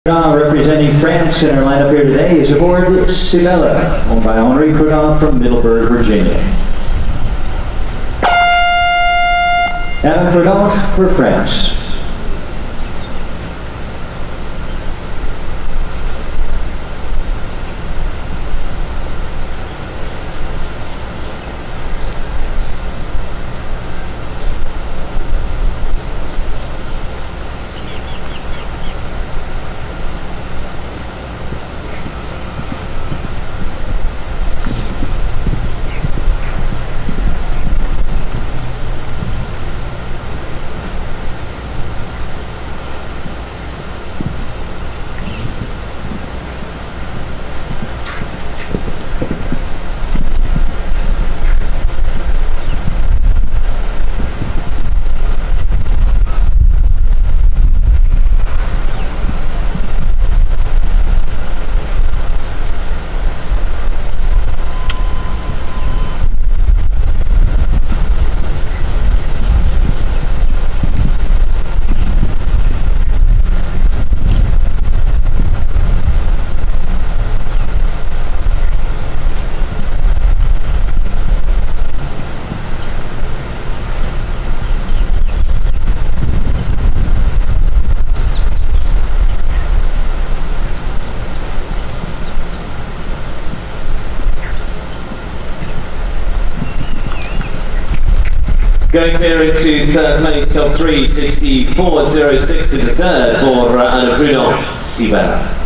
Representing France in our lineup here today is aboard Sibella, owned by Henri Prudhomme from Middleburg, Virginia. Adam Prudhomme for France. Going clear into third place, top 3, 64.06 into third for Adam Prudhomme, Sibella.